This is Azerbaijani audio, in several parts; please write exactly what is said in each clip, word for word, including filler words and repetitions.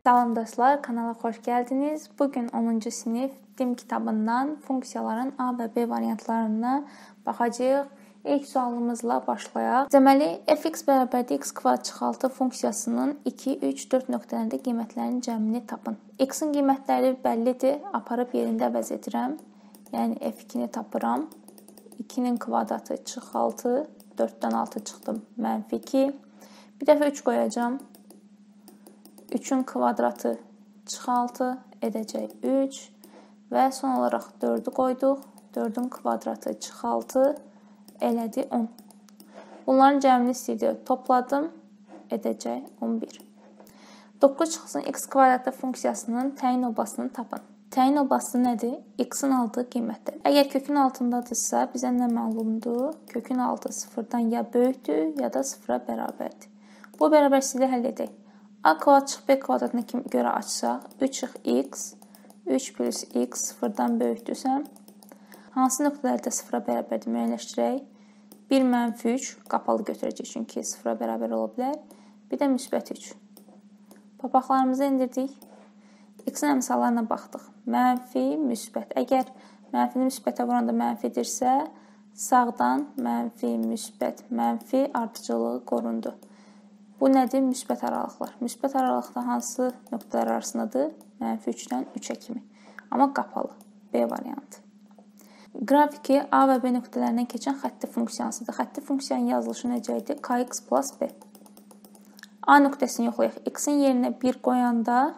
Salam dostlar, kanala xoş gəldiniz. Bugün onuncu sinif D I M kitabından funksiyaların A və B variantlarına baxacağıq. İlk sualımızla başlayaq. Deməli, f(x) bərabərdir x kvadrat çıxaltı funksiyasının iki, üç, dörd nöqtələrində qiymətlərinin cəmini tapın. X-in qiymətləri bəllidir, aparıb yerində əvəz edirəm. Yəni f ikini tapıram. ikinin kvadratı çıxaltı, dörddən altı çıxdım, mənfi iki. Bir dəfə üç qoyacağım. üçün kvadratı çıxaltı edəcək üç və son olaraq dördü qoyduq. dördün kvadratı çıxaltı elədi on. Bunların cəmini istəyirdik. Topladım, edəcək on bir. doqquz çıxsın x kvadratı funksiyasının təyin obasını tapın. Təyin obası nədir? X-in aldığı qiymətdir. Əgər kökün altındadırsa, bizə nə məlumdur? Kökün altı sıfırdan ya böyükdür, ya da sıfıra bərabərdir. Bu bərabərsizliyi həll edək. A kvadrat çıx B kvadratına görə açsaq, üç çıx x, üç plus x sıfırdan böyükdürsə, hansı nöqtələrdə sıfıra bərabərdir müəyyənləşdirək? bir mənfi üç qapalı götürəcək, çünki sıfıra bərabər ola bilər. Bir də müsbət üç. Papaqlarımızı indirdik. X-in əmsallarına baxdıq. Mənfi, müsbət. Əgər mənfini müsbətə vuranda mənfidirsə, sağdan mənfi, müsbət, mənfi ardıcılığı qorundu. Bu nədir? Müsbət aralıqlar. Müsbət aralıqda hansı nöqtələr arasındadır? Mənfi üçdən üçə kimi. Amma qapalı. B variantı. Qrafiki A və B nöqtələrindən keçən xətti funksiyasıdır. Xətti funksiyanın yazılışı necə idi? Kx plus B. A nöqtəsini yoxlayaq. X-in yerinə bir qoyanda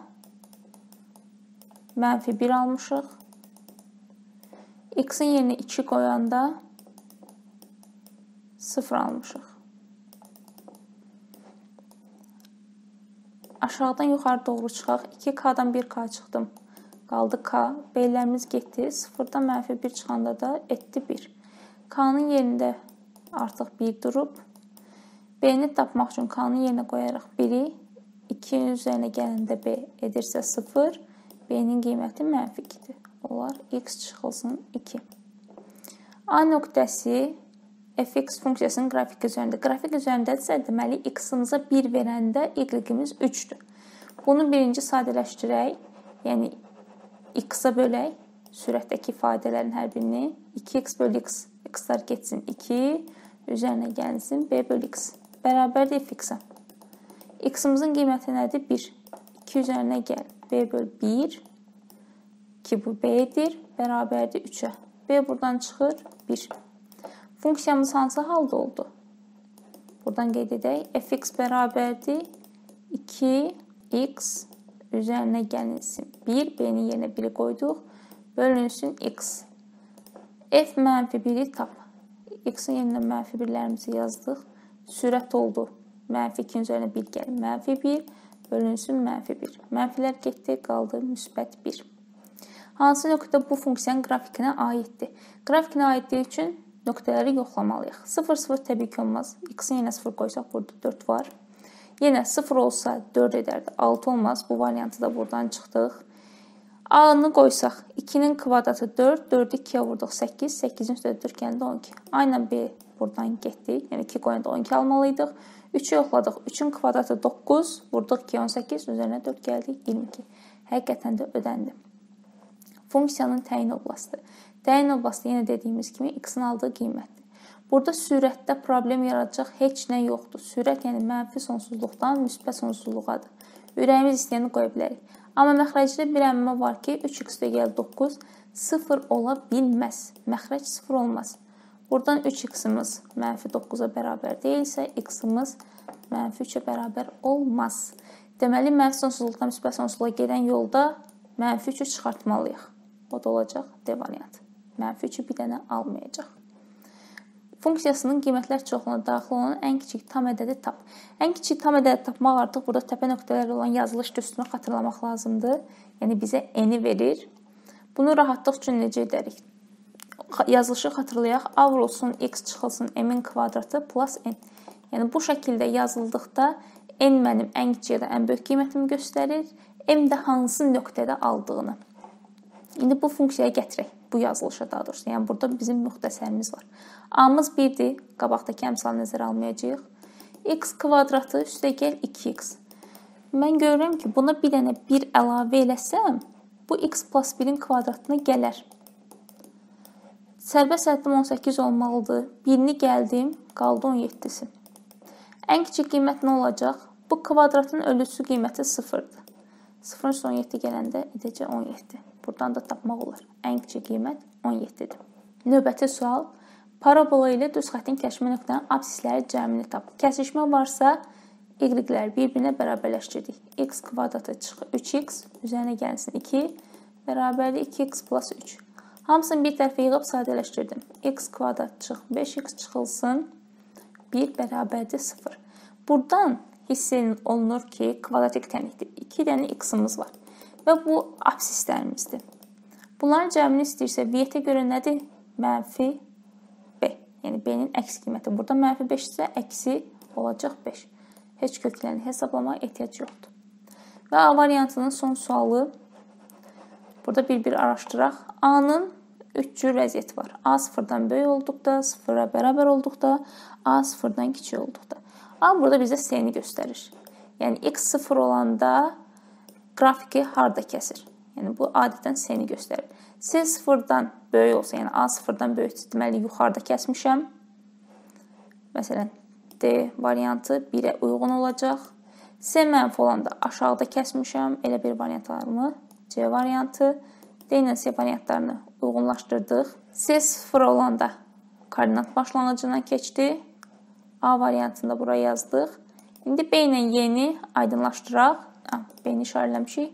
mənfi bir almışıq. X-in yerinə iki qoyanda sıfır almışıq. Aşağıdan yuxarı doğru çıxaq. iki k-dan bir k çıxdım. Qaldı k. B-lərimiz getdi. sıfırdan mənfi bir çıxanda da etdi bir. K-nın yerində artıq bir durub. B-ni tapmaq üçün k-nın yerinə qoyaraq biri. ikinin üzərinə gələndə B edirsə sıfır. B-nin qiyməti mənfi ikidir. Olar x çıxılsın iki. A nöqtəsi f(x) funksiyasının qrafik üzərində. Qrafik üzərindədirsə, deməli, x-imizə bir verəndə y-imiz üçdür. Bunu birinci sadələşdirək. Yəni, x-a bölək. Sürətdəki ifadələrin hər birini. iki x bölü x. X-lar getsin iki. Üzərinə gəlsin b bölü x. Bərabərdir f(x)a. X-imizin qiyməti nədir? bir. iki üzərinə gəl. B bölü bir. ki bu b-dir. Bərabərdir üçə. B buradan çıxır. bir. Funksiyamız hansı halda oldu? Buradan qeyd edək. f(x) bərabərdir. iki x üzərinə gəlinsin bir. B-nin yerinə biri qoyduq. Bölünsün x. F mənfi biri tap. X-in yerinə mənfi birlərimizi yazdıq. Sürət oldu. Mənfi iki üzərinə bir gəlir. Mənfi bir. Bölünsün mənfi bir. Mənfilər getdi. Qaldı müsbət bir. Hansı nöqtə bu funksiyanın qrafikinə aiddir? Qrafikinə aidliyi üçün nöqtələri yoxlamalıyıq. sıfır, sıfır təbii ki olmaz. X-in yenə sıfır qoysaq, burada dörd var. Yenə sıfır olsa dörd edərdi. altı olmaz. Bu variantı da buradan çıxdıq. A-nı qoysaq, ikinin kvadratı dörd. dördü ikiyə vurduq səkkiz. səkkizin üstə dörd gəldi on iki. Aynən B buradan getdik. Yəni iki qoyanda on iki almalıydıq. üçü yoxladıq. üçün kvadratı doqquz. Vurduq ikiyə on səkkiz. Üzərinə dörd gəldik. iyirmi iki. Həqiqətən də ödəndi. Funksiyanın təyin oblasıdır. Təyin oblası yenə dediyimiz kimi x-in aldığı qiymətdir. Burada sürətdə problem yaradacaq heç nə yoxdur. Sürət yəni mənfi sonsuzluqdan müsbət sonsuzluğadır. Ürəyimiz istəyəni qoya bilərik. Amma məxrəcdə bir əmmə var ki, üç x gəl doqquz sıfır ola bilməz. Məxrəc sıfır olmaz. Buradan üç x-imiz mənfi doqquza bərabər deyilsə, x-imiz mənfi üçə bərabər olmaz. Deməli, mənfi sonsuzluqdan müsbət sonsuzluğa gedən yolda mənfi üçü çıxartmalıyıq. O da olacaq D variantı. Mənfi üçü bir dənə almayacaq. Funksiyasının qiymətlər çoxluğuna daxil olan ən kiçik tam ədədi tap. Ən kiçik tam ədədi tapmaq artıq burada təpə nöqtələri olan yazılış düsturunu xatırlamaq lazımdır. Yəni bizə n-i verir. Bunu rahatlıq üçün necə edərik? Yazılışı xatırlayaq. A vurulsun x çıxılsın m-in kvadratı plus n. Yəni bu şəkildə yazıldıqda n mənim ən kiçik ya da ən böyük qiymətimi göstərir. M də hansı nöqtədə aldığını. İndi bu funksiyaya gətirək. Bu yazılışa daha doğrusu. Yəni burada bizim müxtəsərimiz var. A-mız birdir. Qabaqdakı əmsalı nəzərə almayacağıq. X kvadratı üstə gəl iki x. Mən görürəm ki, buna bir dənə bir əlavə eləsəm, bu x plus birin kvadratına gələr. Sərbəst həddim on səkkiz olmalıdır. birini gəldim, qaldı on yeddisi. Ən kiçik qiymət nə olacaq? Bu kvadratın ölçüsü qiyməti sıfırdır. sıfırın üstə on yeddi gələndə edəcək on yeddi. Buradan da tapmaq olar. Ən kiçik qiymət on yeddidir. Növbəti sual. Parabola ilə düz xəttin kəşmə nöqtənin absisləri cəmini tap. Kəsişmə varsa, y-ləri bir-birinə bərabərləşdirdik. X kvadratı çıxır üç x, üzərinə gəlsin iki, bərabərli iki x plus üç. Hamısını bir tərəfə yığıb sadələşdirdim. X kvadrat çıx beş x çıxılsın, bir bərabərdir sıfır. Buradan hiss olunur ki, kvadratik tənlikdir. iki dənə x-imiz var və bu absislərimizdir. Bunların cəmini istəyirsə, v-yə görə nədir? Mənfi b. Yəni b-nin əks qiyməti. Burada mənfi beş isə əksi olacaq beş. Heç köklərini hesablamağa ehtiyac yoxdur. Və A variantının son sualı. Burada bir-bir araşdıraq. A-nın üç cür vəziyyəti var. A sıfırdan böyük olduqda, sıfıra bərabər olduqda, A sıfırdan kiçik olduqda. A burada bizə S-ni göstərir. Yəni x sıfır olanda qrafiki harda kəsir? Yəni bu adətən S-ni göstərir. S sıfırdan böyük olsa, yəni A sıfırdan böyüksə, deməli yuxarıda kəsmişəm. Məsələn, D variantı birə uyğun olacaq. S mənfi olanda aşağıda kəsmişəm. Elə bir variant varmı? C variantı. D ilə C variantlarını uyğunlaşdırdıq. S sıfır olanda koordinat başlanğıcından keçdi. A variantında bura yazdıq. İndi B ilə Y-ni aydınlaşdıraq. B-ni işarələmişik.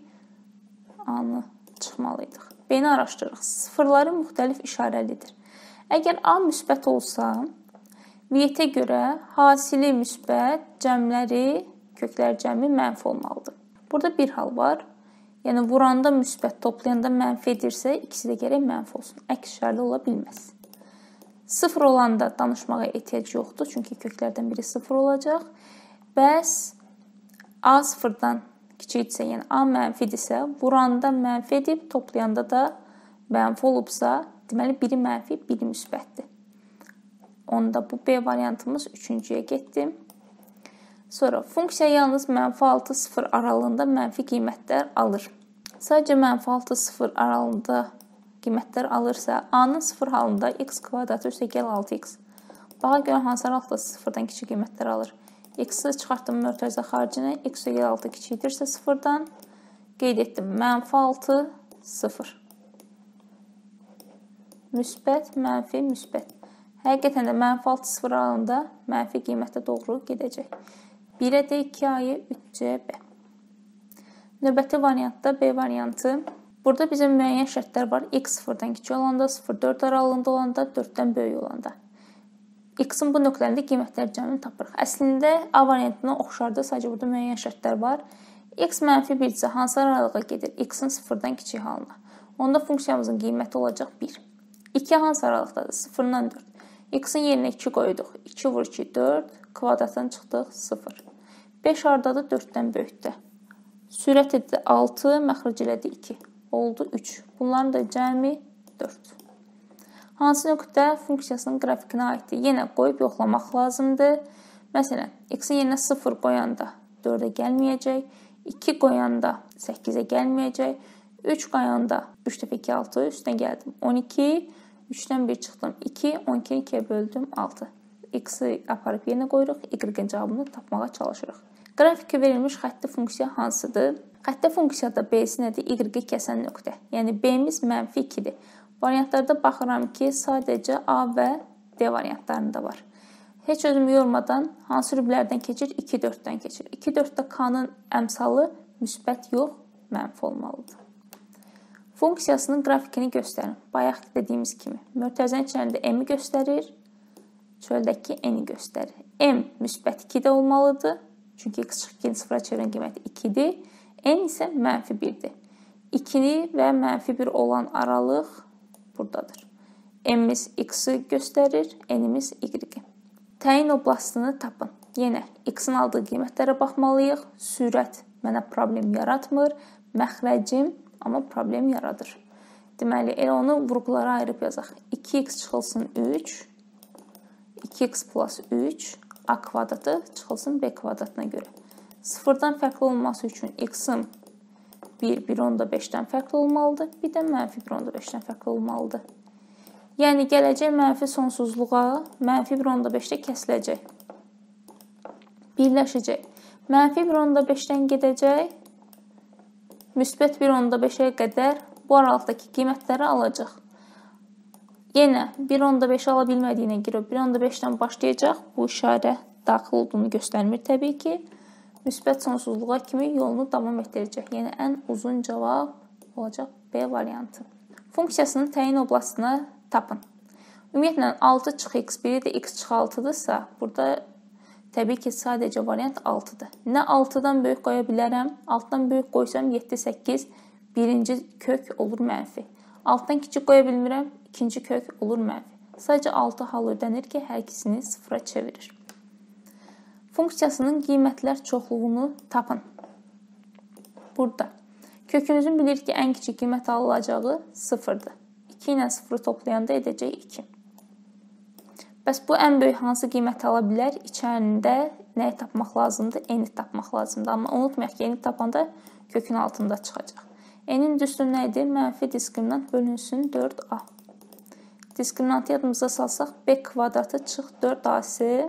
A-nı çıxmalıydıq. B-ni araşdırırıq. Sıfırları müxtəlif işarəlidir. Əgər A müsbət olsa, V-yə görə hasili müsbət, cəmləri, köklər cəmi mənfi olmalıdır. Burada bir hal var. Yəni vuranda müsbət, toplayanda mənfi edirsə, ikisi də gərək mənfi olsun. Əks işarəli ola bilməz. Sıfır olanda danışmağa ehtiyac yoxdur, çünki köklərdən biri sıfır olacaq. Bəs A sıfırdan kiçikdirsə, yəni A mənfidirsə, vuranda mənfi edib, toplayanda da mənfi olubsa, deməli biri mənfi, biri müsbətdir. Onda bu B variantımız üçüncüyə getdi. Sonra funksiya yalnız mənfi altı sıfır aralığında mənfi qiymətlər alır. Sadəcə mənfi altı sıfır aralığında qiymətlər alırsa, A-nın sıfır halında x kvadratı üstə gəl altı x. Baxa görə hansı aralıqda sıfırdan kiçik qiymətlər alır? X-i çıxartdım mötərizə xaricinə, x üstə gəl altı kiçikdirsə sıfırdan qeyd etdim. Mənfi altı sıfır. Müsbət, mənfi, müsbət. Həqiqətən də mənfi altı sıfır aralığında mənfi qiymətə doğru gedəcək. birə D, iki A-ya, üç C, B. Növbəti variantda B variantı. Burada bizim müəyyən şərtlər var. X sıfırdan kiçik olanda, sıfır dörd aralığında olanda, dörddən böyük olanda. X-in bu nöqtələrində qiymətlər cəmini tapırıq. Əslində A variantına oxşardır, sadəcə burada müəyyən şərtlər var. X mənfi birdirsə, hansı aralığa gedir? X-in sıfırdan kiçik halına. Onda funksiyamızın qiyməti olacaq bir. iki hansı aralıqdadır? sıfırdan dörd. X-in yerinə iki qoyduq. iki vur iki, dörd. Kvadratdan çıxdıq, sıfır. beş hardadır? dörddən böyükdə. Sürət etdi altı, məxric elədi iki. Oldu üç. Bunların da cəmi dörd. Hansı nöqtə funksiyasının qrafikinə aiddir? Yenə qoyub yoxlamaq lazımdır. Məsələn, x-in yerinə sıfır qoyanda dördə gəlməyəcək. iki qoyanda səkkizə gəlməyəcək. üç qoyanda üç dəfə iki, altı, üstdən gəldim. on iki, üçdən bir çıxdım. iki, on ikini ikiyə böldüm, altı. X-i aparıb yerinə qoyuruq, y-in cavabını tapmağa çalışırıq. Qrafiki verilmiş xətti funksiya hansıdır? Xətti funksiyada B-si nədir? Y-i kəsən nöqtə. Yəni B-miz mənfi ikidir. Variantlarda baxıram ki, sadəcə A və D variantlarında var. Heç özümü yormadan hansı rüblərdən keçir? iki dörddən keçir. iki dörddə K-nın əmsalı müsbət yox, mənfi olmalıdır. Funksiyasının qrafikini göstərin. Bayaq dediyimiz kimi, mötərizənin içərisində M-i göstərir, çöldəki N-i göstərir. M müsbət ikidə olmalıdır. Çünki x çıxı ikini sıfıra çevirən qiyməti ikidir. N isə mənfi birdir. ikini və mənfi bir olan aralıq buradadır. M-imiz x-i göstərir, N-imiz y-i. Təyin oblastını tapın. Yenə x-in aldığı qiymətlərə baxmalıyıq. Sürət mənə problem yaratmır. Məxrəcim amma problem yaradır. Deməli, elə onu vurğulara ayırıb yazaq. iki x çıxılsın üç. iki x plus üç. A kvadratı çıxılsın B kvadratına görə. sıfırdan fərqli olması üçün x-ım bir, bir onda beşdən fərqli olmalıdır. Bir də mənfi bir onda beşdən fərqli olmalıdır. Yəni, gələcək mənfi sonsuzluğa mənfi bir onda beşdə kəsiləcək. Birləşəcək. Mənfi bir onda beşdən gedəcək. Müsbət bir onda beşə qədər bu aralıqdakı qiymətləri alacaq. Yenə bir onda beş ala bilmədiyinə görə bir onda beşdən başlayacaq. Bu işarə daxil olduğunu göstərmir təbii ki. Müsbət sonsuzluğa kimi yolunu davam etdirəcək. Yəni, ən uzun cavab olacaq B variantı. Funksiyasının təyin oblastını tapın. Ümumiyyətlə, altı çıx x biri də x çıx altıdırsa, burada təbii ki, sadəcə variant altıdır. Nə altıdan böyük qoya bilərəm? altıdan böyük qoysam yeddi, səkkiz, birinci kök olur mənfi. altıdan kiçik qoya bilmirəm, ikinci kök olur mənfi. Sadəcə altı hal ödənir ki, hər ikisini sıfıra çevirir. Funksiyasının qiymətlər çoxluğunu tapın. Burada. Kökümüzün bilir ki, ən kiçik qiymət alınacağı sıfırdır. iki ilə sıfırı toplayanda edəcək iki. Bəs bu ən böyük hansı qiymət ala bilər? İçərində nəyi tapmaq lazımdır? Eni tapmaq lazımdır. Amma unutmayaq ki, eni tapanda kökün altında çıxacaq. Enin düstü nə idi? Mənfi diskriminant bölünsün dörd a. Diskriminantı yadımıza salsaq, b kvadratı çıx dörd a-sı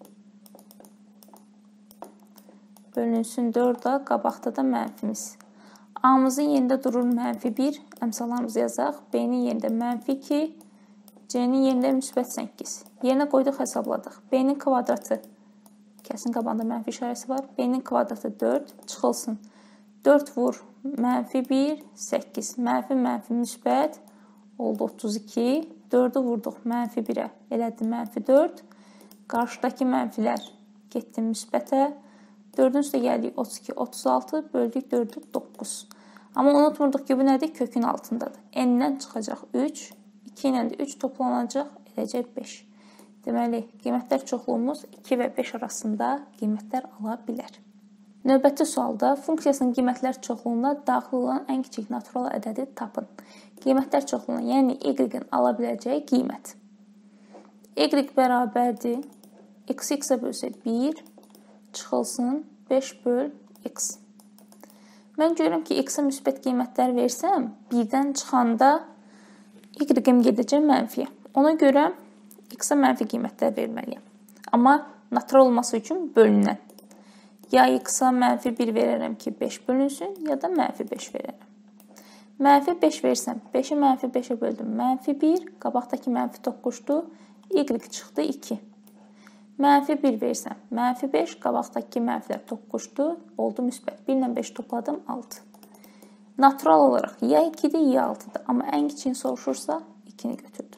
bölünsün dörd a, qabaqda da mənfimiz. A-mızın yerində durur mənfi bir, əmsallarımızı yazaq. B-nin yerində mənfi iki, C-nin yerində müsbət səkkiz. Yerinə qoyduq, hesabladıq. B-nin kvadratı, kəsin qabağında mənfi işarəsi var. B-nin kvadratı dörd, çıxılsın. dörd vur, mənfi bir, səkkiz. Mənfi, mənfi, müsbət oldu otuz iki. dördü vurduq mənfi birə, elədi mənfi dörd. Qarşıdakı mənfilər getdi müsbətə. dördün üstə gəldik otuz iki, otuz altı, böldük dördü doqquz. Amma unutmurduq ki, bu nədir? Kökün altındadır. N-dən çıxacaq üç, iki ilə də üç toplanacaq, edəcək beş. Deməli, qiymətlər çoxluğumuz iki və beş arasında qiymətlər ala bilər. Növbəti sualda funksiyasının qiymətlər çoxluğuna daxil olan ən kiçik natural ədədi tapın. Qiymətlər çoxluğuna, yəni y-in ala biləcəyi qiymət. Y bərabərdir, x x-ə bölsə bir, çıxılsın beş böl x. Mən görürüm ki, x-ə müsbət qiymətlər versəm, birdən çıxanda y-im gedəcək mənfiyə. Ona görə x-ə mənfi qiymətlər verməliyəm. Amma natural olması üçün bölünən. Ya x-a mənfi bir verərəm ki, beş bölünsün, ya da mənfi beş verərəm. Mənfi beş versəm, beşi mənfi beşə böldüm, mənfi bir, qabaqdakı mənfi toqquzdur, y çıxdı iki. Mənfi bir versəm, mənfi beş, qabaqdakı mənfilər toqquzdur, oldu müsbət. bir ilə beş topladım, altı. Natural olaraq ya ikidir, ya altıdır. Amma ən kiçiyini soruşursa, ikini götürdüm.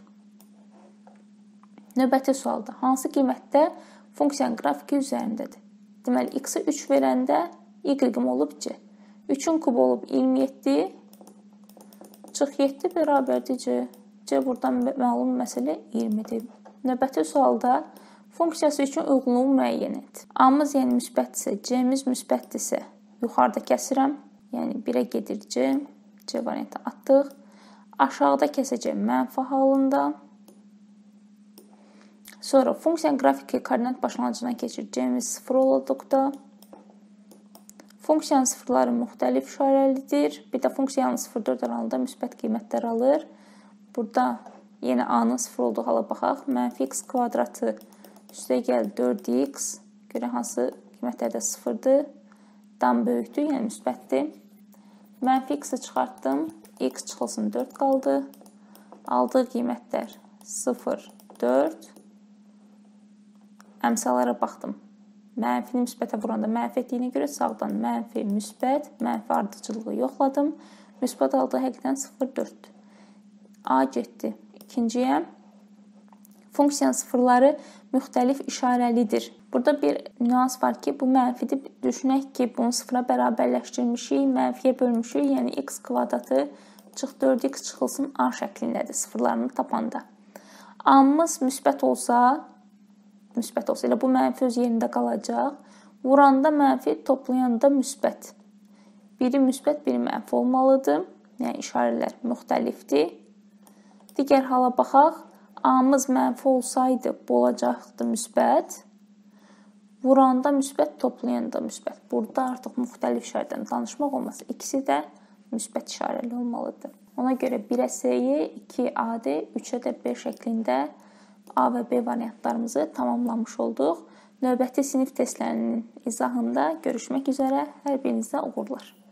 Növbəti sualda hansı qiymətdə funksiyanın qrafiki üzərindədir? Deməli, x-ə üç verəndə y-im olub c. üçün kub olub iyirmi yeddi, çıx yeddi bərabərdir c. c buradan məlum məsələ iyirmidir. Növbəti sualda funksiyası üçün uyğunluğu müəyyən et. A-mız yəni müsbətdirsə, C-miz müsbətdirsə, yuxarıda kəsirəm. Yəni birə gedir C. C variantı atdıq. Aşağıda kəsəcək mənfi halında. Sonra funksiyanın qrafiki koordinat başlanğıcına keçir. C-miz sıfır olduqda. Funksiyanın sıfırları müxtəlif işarəlidir. Bir də funksiyanın sıfır dörd aralığında müsbət qiymətlər alır. Burada yenə A-nın sıfır olduğu hala baxaq. Mənfi x kvadratı üstə gəl dörd x. Görə hansı qiymətlərdə sıfırdır. Dan böyükdür, yəni müsbətdir. Mənfi x-i çıxartdım. X çıxılsın dörd qaldı. Aldığı qiymətlər sıfır, dörd. Əmsallara baxdım. Mənfini müsbətə vuranda mənfi etdiyinə görə sağdan mənfi, müsbət, mənfi ardıcılığı yoxladım. Müsbət aldığı həqiqdən sıfır, dörddür. A getdi. İkinciyə. Funksiyanın sıfırları müxtəlif işarəlidir. Burada bir nüans var ki, bu mənfidir. Düşünək ki, bunu sıfıra bərabərləşdirmişik, mənfiyə bölmüşük. Yəni x kvadratı çıx dörd x çıxılsın A şəklindədir sıfırlarını tapanda. A-mız müsbət olsa, müsbət olsa, elə bu mənfi öz yerində qalacaq. Vuranda mənfi, toplayanda müsbət. Biri müsbət, biri mənfi olmalıdır. Yəni işarələr müxtəlifdir. Digər hala baxaq. A-mız mənfi olsaydı, bu olacaqdı müsbət. Vuranda müsbət, toplayanda müsbət. Burada artıq müxtəlif işarədən danışmaq olmaz. İkisi də müsbət işarəli olmalıdır. Ona görə birə S-yi, iki A-D, üçə də B şəklində A və B variantlarımızı tamamlamış olduq. Növbəti sinif testlərinin izahında görüşmək üzərə. Hər birinizə uğurlar.